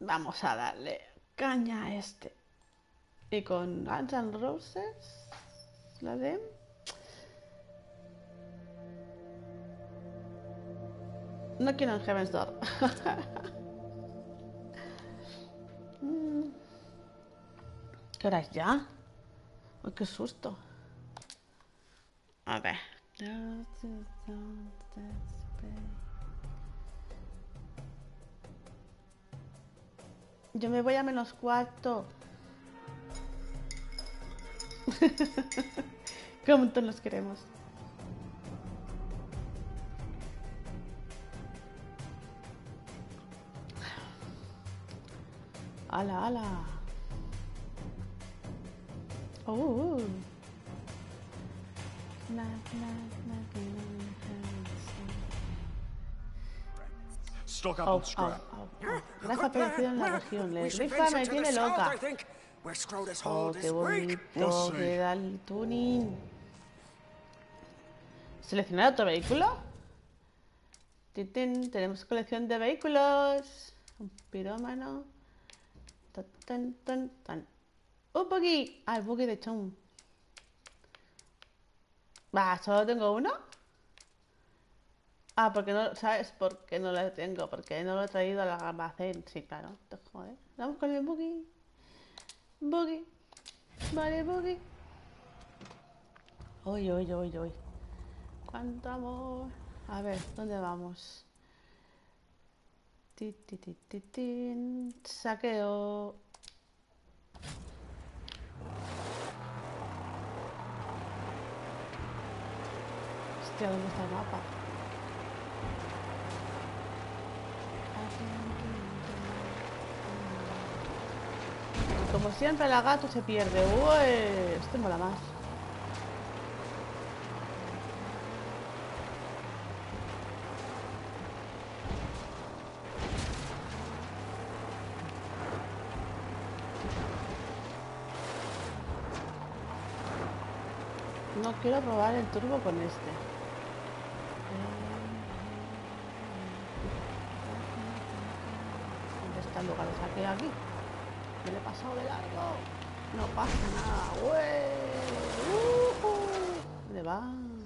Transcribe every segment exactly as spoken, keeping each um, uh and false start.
Vamos a darle caña a este. Y con Guns N' Roses, la de... No quiero en Heaven's Door. ¿Qué hora es ya? Uy, qué susto. A ver. Yo me voy a menos cuarto. ¿Cómo todos los queremos? ¡Hala, hala! ¡Oh! Uh. Stock up Oh, on scrap. oh, oh. Gran aparecido en la región. Le rifa me tiene loca. Oh, qué bonito. Queda el tuning. ¿Seleccionar otro vehículo? Titín, tenemos colección de vehículos. Un pirómano. Tan, tan, tan, tan. Un buggy. Ah, el buggy de Chum. Va, solo tengo uno. Ah, porque no, ¿sabes por qué no lo tengo? Porque no lo he traído al almacén. Sí, claro. Joder. Vamos con el buggy. Buggy. Vale, buggy. Uy, uy, uy, uy. Cuánto amor. A ver, ¿dónde vamos? Ti, ti, ti, ti, ti. Saqueo. Hostia, ¿dónde está el mapa? Como siempre, la gato se pierde. Uy, este mola más. No quiero probar el turbo con este. ¿Dónde está el lugar? ¿Lo saqué aquí? Me lo he pasado de largo. No pasa nada. ¡Ué! Uh-huh. ¿Dónde va?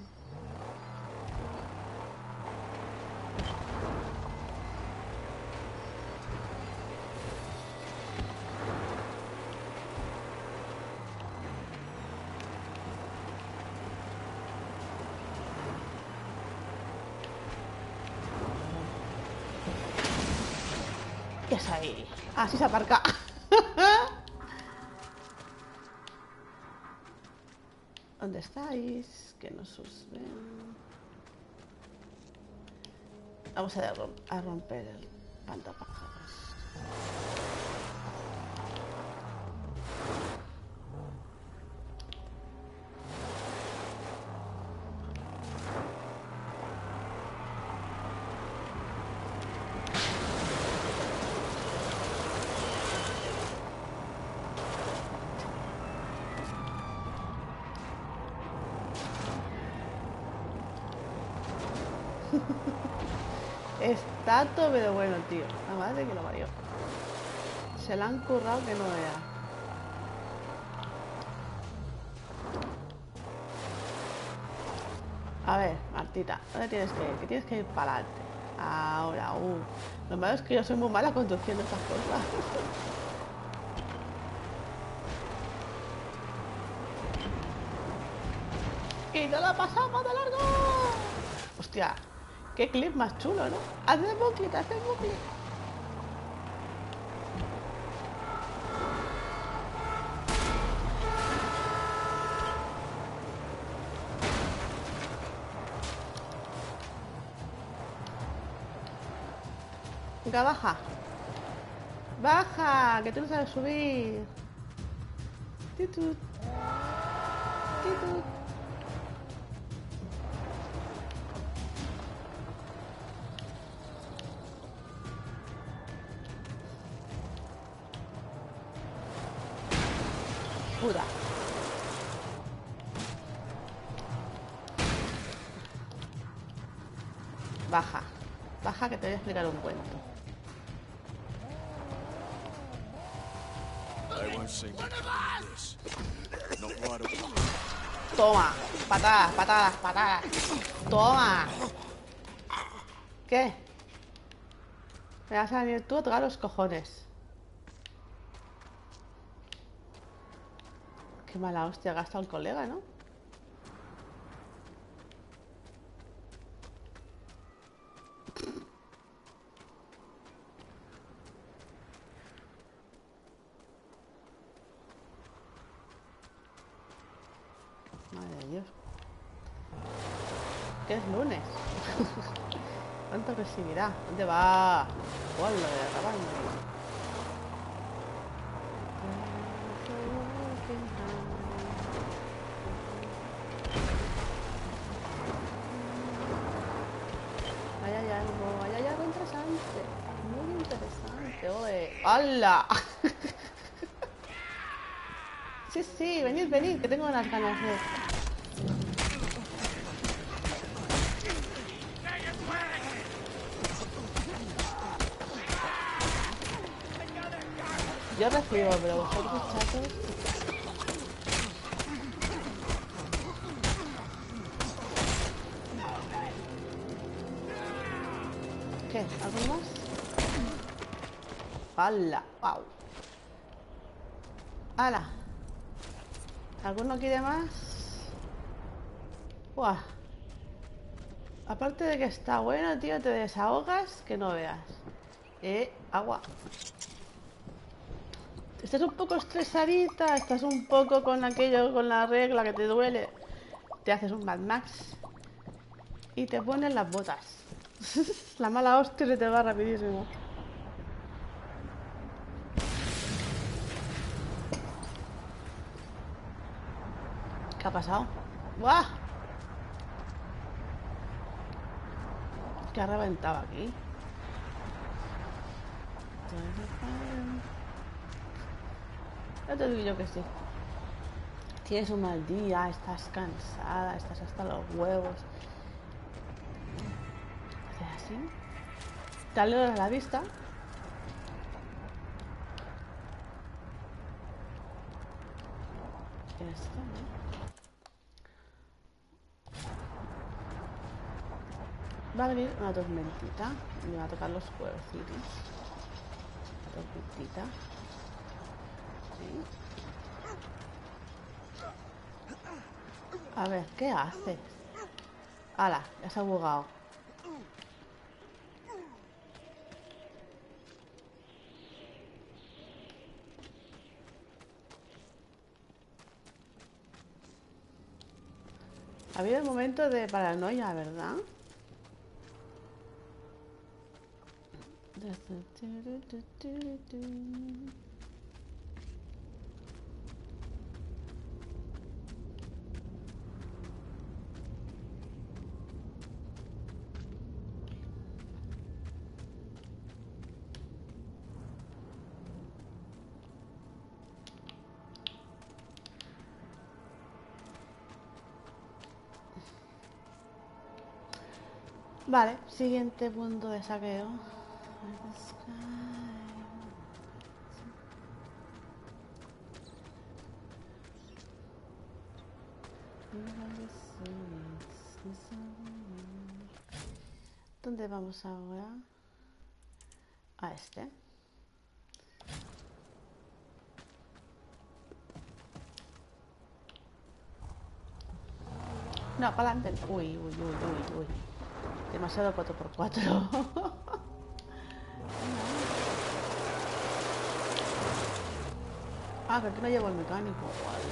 ¿Qué es ahí? Así se aparca. ¿Dónde estáis? Que nos ven. Vamos a, a romper el pantapájaros. Está todo pero bueno, tío. La madre que lo parió. Se la han currado que no vea. A ver, Martita, ¿dónde tienes que ir? Que tienes que ir para adelante. Ahora, uh. Lo malo es que yo soy muy mala conduciendo estas cosas. ¡Y no la pasamos de largo! Hostia. Qué clip más chulo, ¿no? Haz el bucle, haz el bucle. Venga, baja. Baja, que tú no sabes subir. Titut. Titut. Pura. Baja, baja que te voy a explicar un cuento. No secret in this. Not right away. Toma. Patadas, patadas, patadas. Toma. ¿Qué? Me vas a venir tú a tocar los cojones. Qué mala hostia ha gastado el colega, ¿no? Madre de Dios. ¿Qué es lunes? ¿Cuánto recibirá? ¿Dónde va? ¡Hola, de Rabanne! Ahí hay algo, ahí hay algo interesante. Muy interesante, oe. ¡Hala! Sí, sí, venid, venid, que tengo unas ganas de... Yo recibo, pero vosotros, chatos... ¿Qué? ¿Algo más? ¡Hala! ¡Wow! ¡Hala! ¿Alguno quiere más? ¡Buah! Aparte de que está bueno, tío, te desahogas que no veas. Eh, agua. Estás un poco estresadita, estás un poco con aquello, con la regla que te duele. Te haces un Mad Max y te pones las botas. La mala hostia se te va rapidísimo. ¿Qué ha pasado? ¡Buah! ¿Qué ha reventado aquí? Ya te digo yo que sí. Tienes un mal día, estás cansada, estás hasta los huevos. Haces así. Te alegra la vista. Esto, ¿no? Va a venir una tormentita y me va a tocar los huevecitos. Tormentita. Sí. A ver, ¿qué haces? ¡Hala! Ya se ha bugado. Ha habido un momento de paranoia, ¿verdad? Vale, siguiente punto de saqueo. ¿Dónde vamos ahora? A este. No, para adelante. Uy, uy, uy, uy, uy. Demasiado cuatro por cuatro. Ah, que aquí no llevo el mecánico.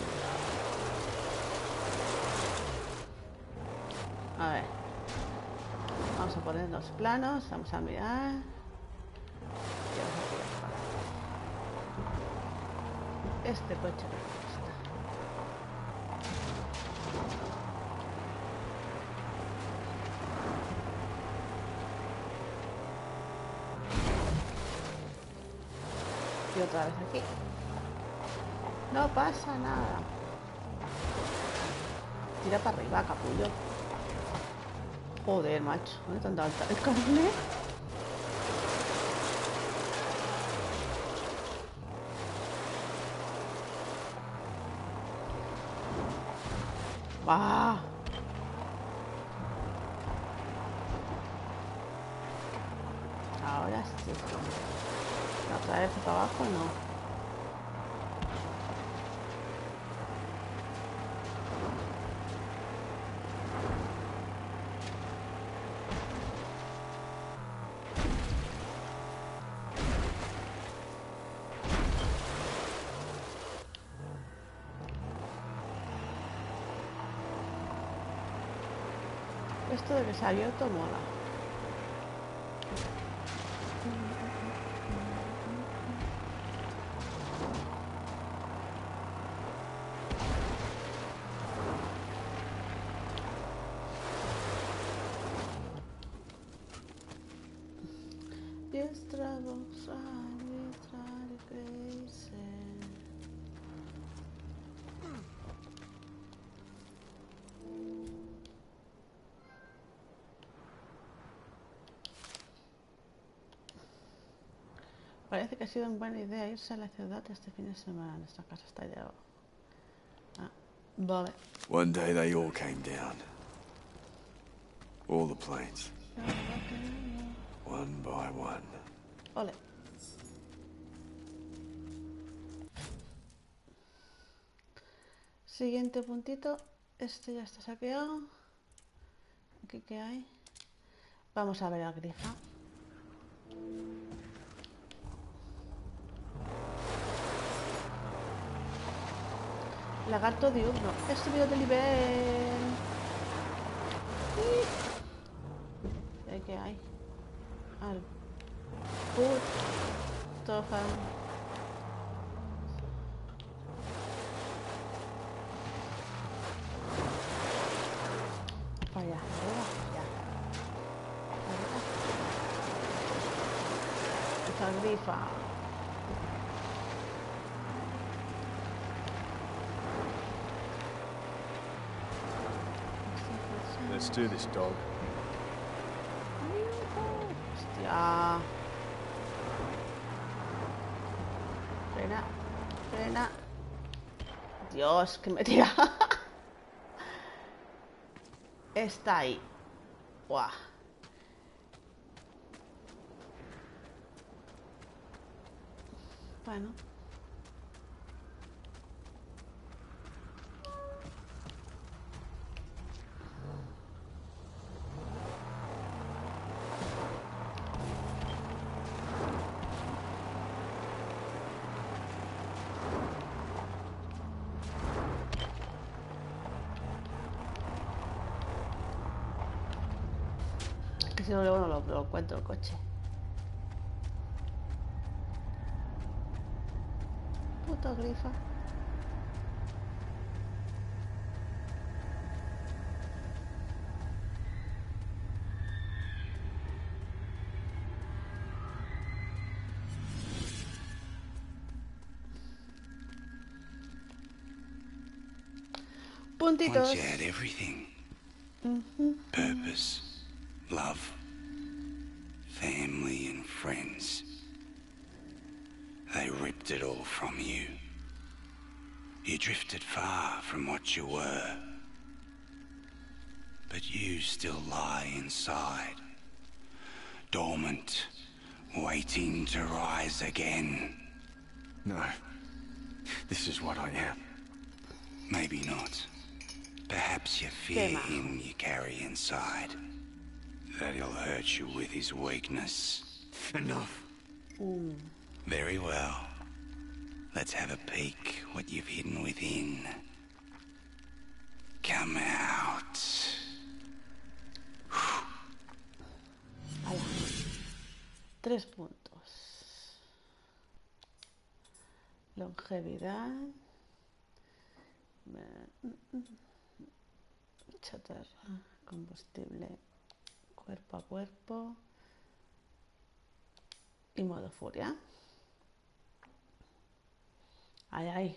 A ver. Vamos a poner los planos. Vamos a mirar. Este coche me gusta. Y otra vez aquí. No pasa nada. Tira para arriba, capullo. Joder, macho. ¿Dónde te han dado el carnet? ¡Ah! Ahora sí. Otra vez para abajo, no. Esto de que se ha abierto mola. Yes, travels, arbitrary crazy. Parece que ha sido una buena idea irse a la ciudad este fin de semana. Nuestra casa está ya... Ah, vale. One day they all came down. All the planes. One by one. Ole. Siguiente puntito. Este ya está saqueado. ¿Aquí qué hay? Vamos a ver a Grifa. Lagarto diurno. He subido de nivel. ¿Y qué hay? Al puto fan. Para allá, arriba, ya. Arriba. Esta Grifa. Let's do this, dog. Hostia. Frena, frena. Dios, que me tira. Está ahí. Buah. Bueno. Que si no, luego no lo, lo encuentro el coche. Puta Grifa. Puntitos. Once you had everything. Mm-hmm. Purpose, love, family and friends. They ripped it all from you. You drifted far from what you were. But you still lie inside, dormant, waiting to rise again. No. This is what I am. Maybe not. Perhaps you fear him you carry inside. That he'll hurt you with his weakness. Enough. Mm. Very well. Let's have a peek what you've hidden within. Come out. Ala. Tres puntos. Longevidad. Chatarra. Combustible. Cuerpo a cuerpo. Y modo furia. Ay, ay.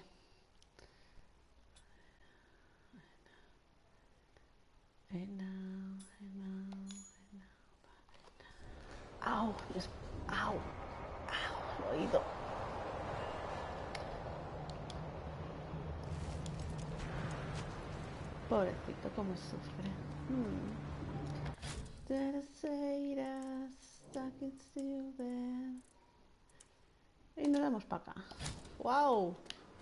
Au, es... au, au, el oído. Pobrecito, cómo sufre. Hmm. Y nos vamos para acá. ¡Wow!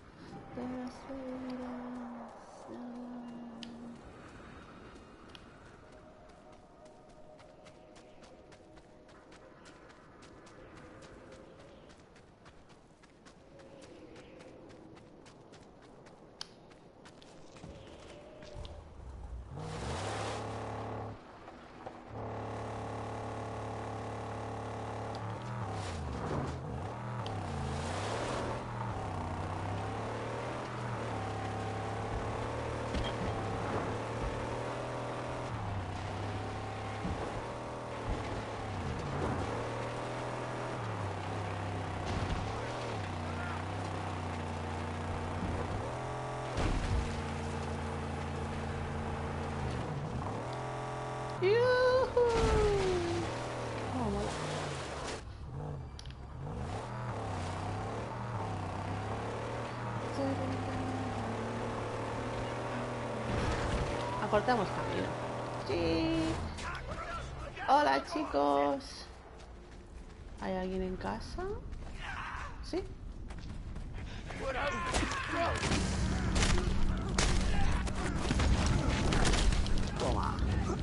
Acortamos camino. Sí. Hola, chicos. ¿Hay alguien en casa? Sí. Toma.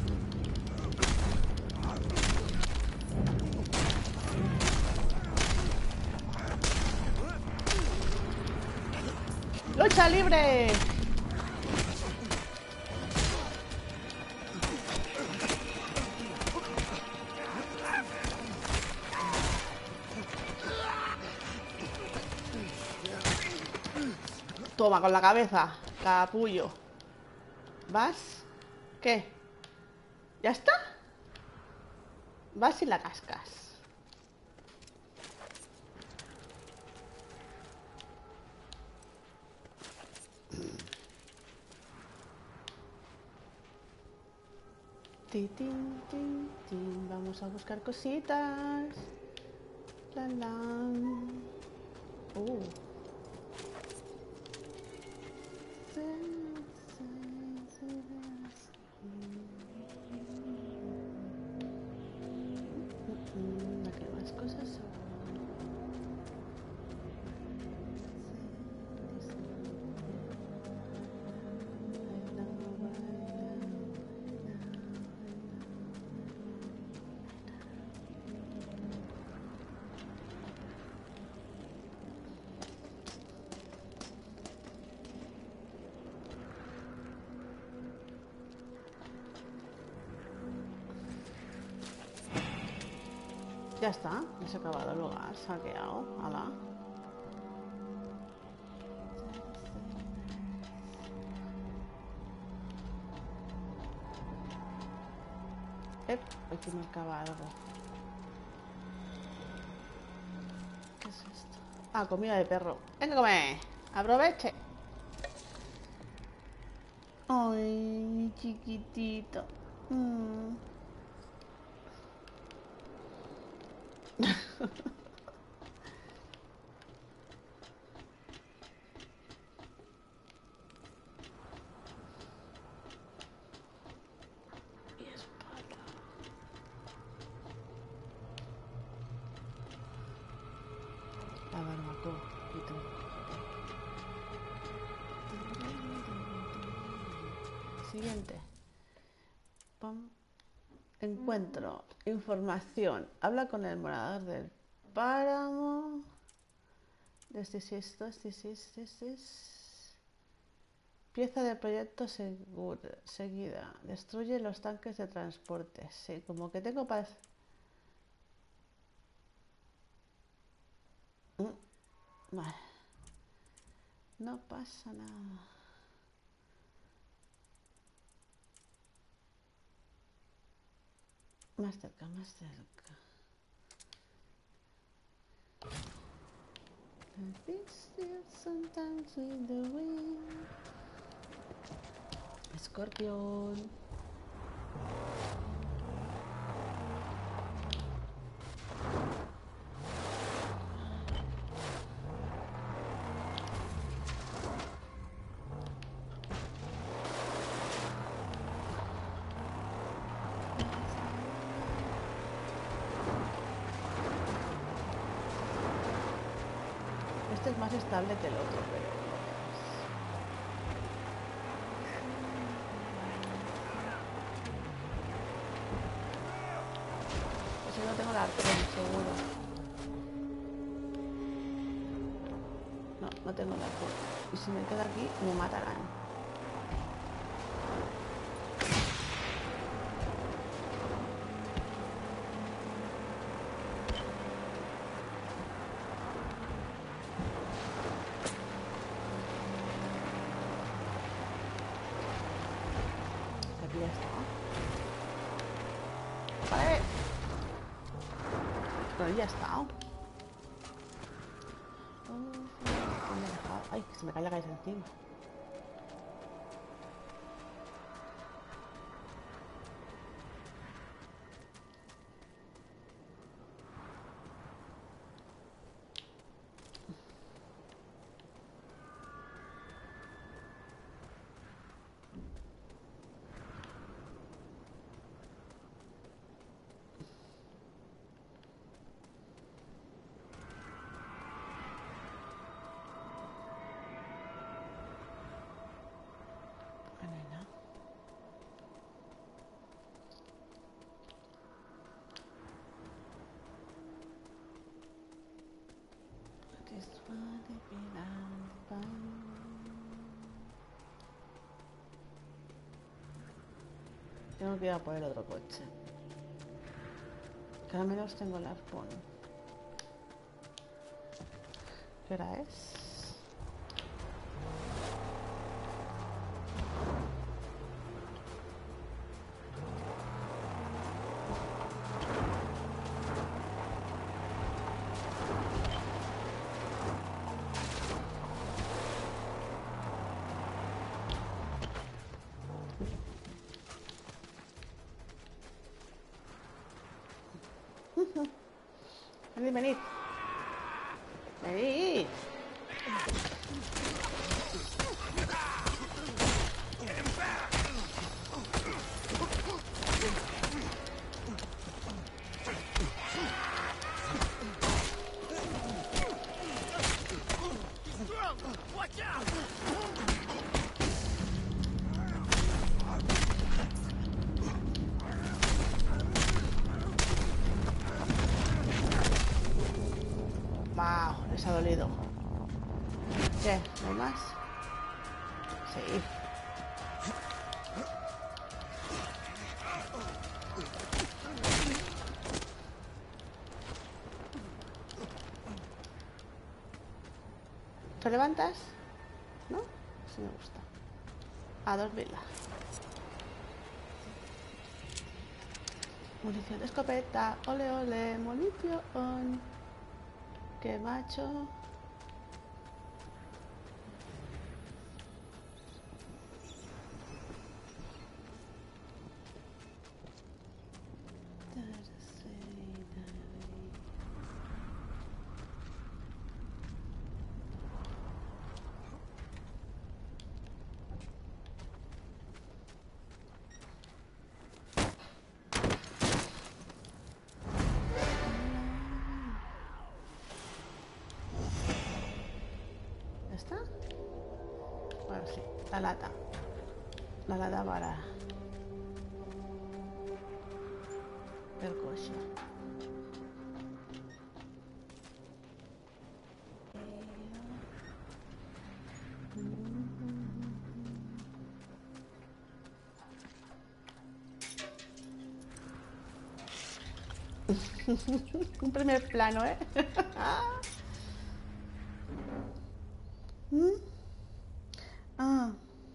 ¡Lucha libre! Toma, con la cabeza, capullo. ¿Vas? ¿Qué? ¿Ya está? Vas y la cascas. Tin, tin, tin, tin. Vamos a buscar cositas. La, la. Uh. Aquí hay más cosas. Ya está, ya se ha acabado el lugar, saqueado. Hala. Eh, aquí me acaba algo. ¿Qué es esto? Ah, comida de perro. ¡Venga, come! ¡Aproveche! Ay, mi chiquitito. Mm. La barbacoa. Siguiente. Pum. Encuentro. Información. Habla con el morador del páramo. Este es esto, este es este, este es. Pieza del proyecto segura, seguida. Destruye los tanques de transporte. Sí, como que tengo para... Mm, vale. No pasa nada. Más cerca, más cerca. Sometimes with the wind. Escorpión. más estable que el otro, pero pues si no tengo la arpón, seguro. No, no tengo la arpón. Y si me quedo aquí, me matarán. Ya está. Ay, que se me cae la cabeza encima. Tengo que ir a por el otro coche. Que al menos tengo el arpón. ¿Qué hora es? Venid, venid. Venid. Wow, les ha dolido. ¿Qué? ¿No hay más? Sí. ¿Te levantas? ¿No? Sí me gusta. A dormirla. Munición de escopeta. Ole, ole. Munición. Qué macho. ¿Está? Bueno, sí, la lata. La lata para el coche. Un primer plano, ¿eh? ¿Mm? Ah.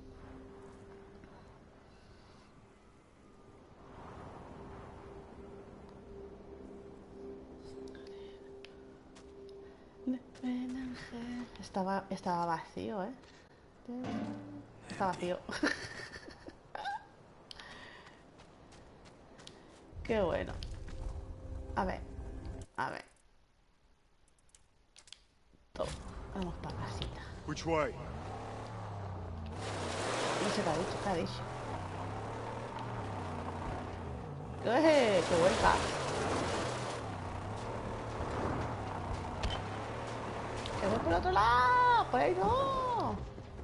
Estaba, estaba vacío, ¿eh? Está vacío. Qué bueno. A ver, a ver. Todo. Vamos para casita. Which way? No sé qué ha dicho, qué ha dicho. ¡Eh! ¡Qué vuelta! ¡Qué vuelta! por otro lado. Por ahí no.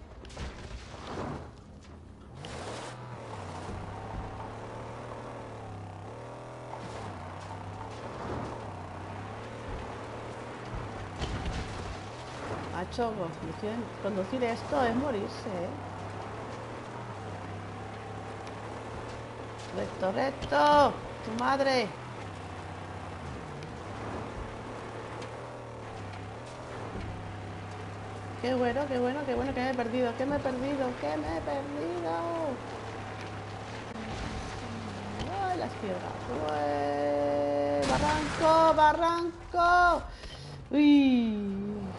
Macho, conducir, conducir esto es morirse, ¿eh? Recto, recto. Tu madre. Qué bueno, qué bueno, qué bueno que me he perdido, que me he perdido, que me he perdido. Ay, las piedras. Ué, barranco, barranco. Uy.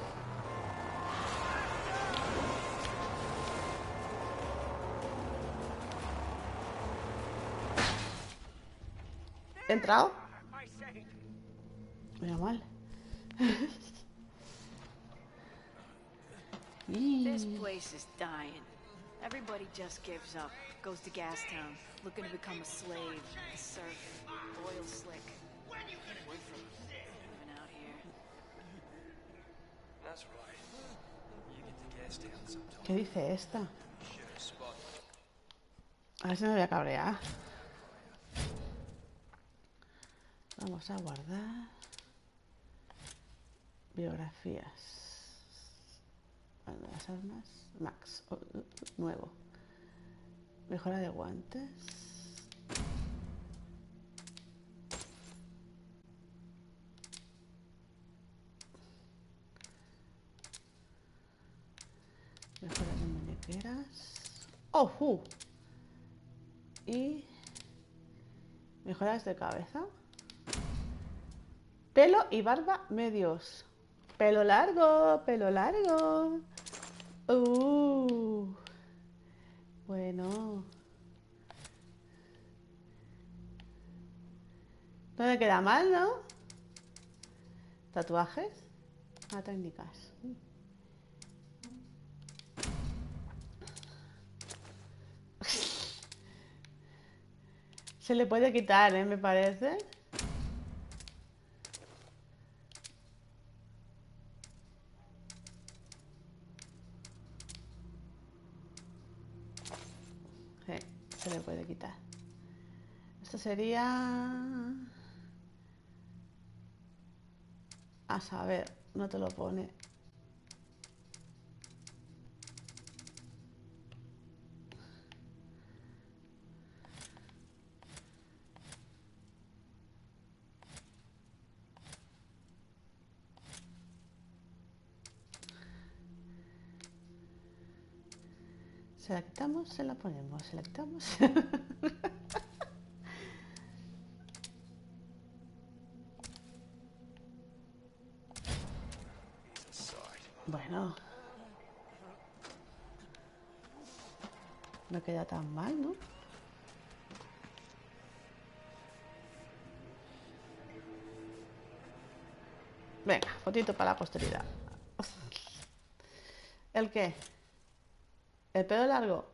¿He entrado? Mira mal. This place is dying. Everybody just gives up, goes to Gastown, looking to become a slave, a serf, oil slick. We're from living out here. That's right. You get to Gastown sometime. ¿Qué dice esta? A ver si me voy a cabrear. Vamos a guardar. Biografías. Bueno, las armas. Max. Oh, nuevo. Mejora de guantes. Mejora de muñequeras. ¡Oh! Uh. Y mejoras de cabeza. Pelo y barba medios. Pelo largo, pelo largo. Uh. Bueno. No me queda mal, ¿no? Tatuajes. Ah, técnicas. Se le puede quitar, ¿eh? Me parece. Sí, se le puede quitar. Esto sería... A saber, no te lo pone. Se la quitamos, se la ponemos, se la quitamos. Bueno. No queda tan mal, ¿no? Venga, fotito para la posteridad. ¿El qué? ¿El pelo largo?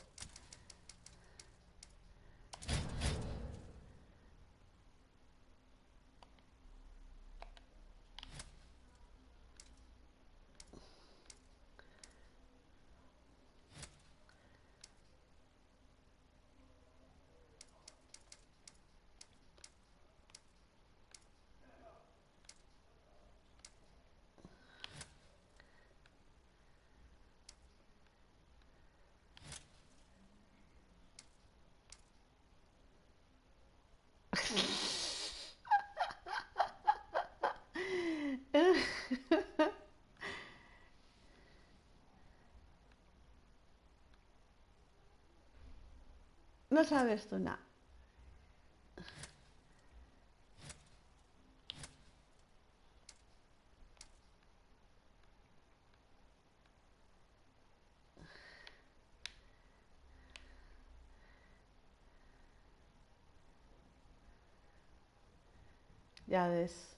No sabes tú nada. Ya ves.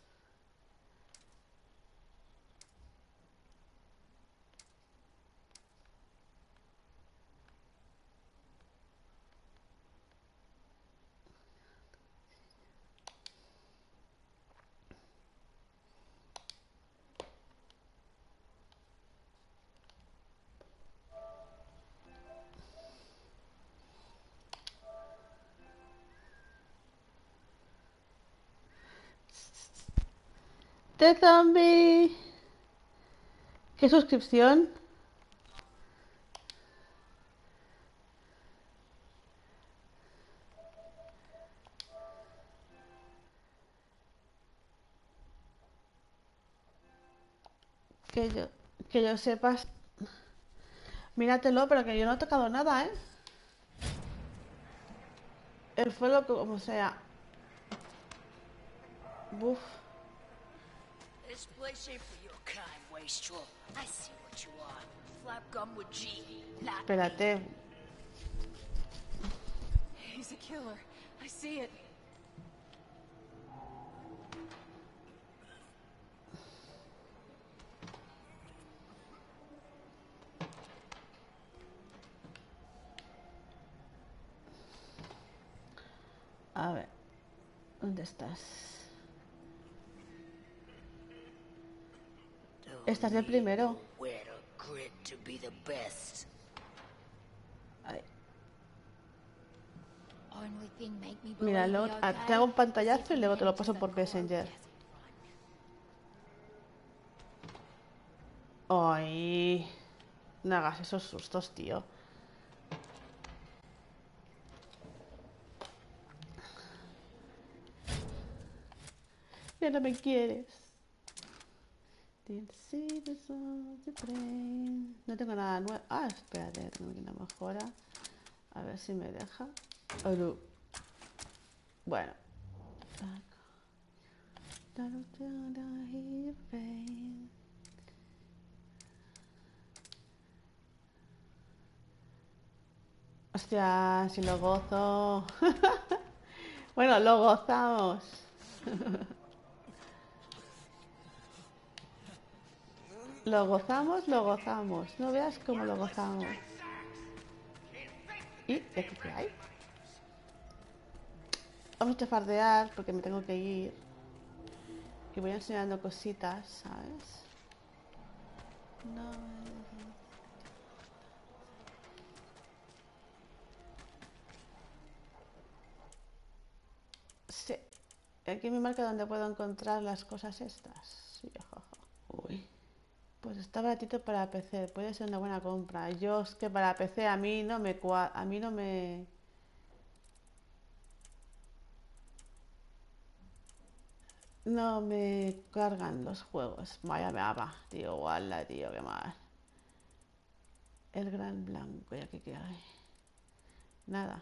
¡Vente, zombie! ¿Qué suscripción? Que yo, que yo sepas. Míratelo, pero que yo no he tocado nada, ¿eh? El fuego como sea. Buf. This place ain't for your kind, wastrel. I see what you are. Flap gum with G, not me. Espérate. He's a killer. I see it. A ver. ¿Dónde estás? Estás de primero. Where to grit to be the best. Ahí. Only thing make me believe Míralo. you're Ah, okay te hago un is pantallazo if y you luego te lo manage paso to por call Messenger. Catherine. Ay. No hagas esos sustos, tío. Ya no me quieres. No tengo nada nuevo. Ah, espérate, tengo una mejora. A ver si me deja. Oh, no. Bueno. Hostia, si lo gozo. Bueno, lo gozamos. Lo gozamos, lo gozamos. No veas cómo lo gozamos. ¿Y de qué hay? Vamos a chafardear porque me tengo que ir. Y voy enseñando cositas, ¿sabes? No. Sí. Aquí me marca donde puedo encontrar las cosas estas. Sí, jaja. Uy. Pues está baratito para P C. Puede ser una buena compra. Yo es que para P C a mí no me cua... a mí no me... No me cargan los juegos. Vaya me va, tío, guala, tío, qué mal. El gran blanco, ya que hay. Nada.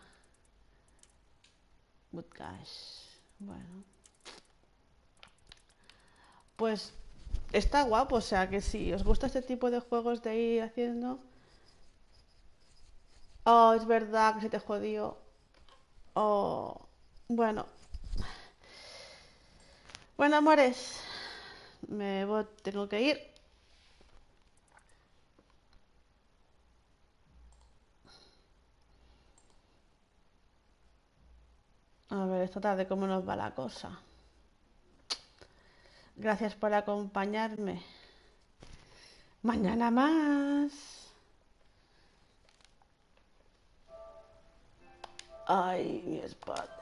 Bootcash. Bueno. Pues está guapo, o sea que si os gusta este tipo de juegos de ir haciendo. Oh, es verdad que se te jodió. Oh, bueno. Bueno, amores, me voy, tengo que ir. A ver, esta tarde cómo nos va la cosa. Gracias por acompañarme. Mañana más. Ay, mi espalda.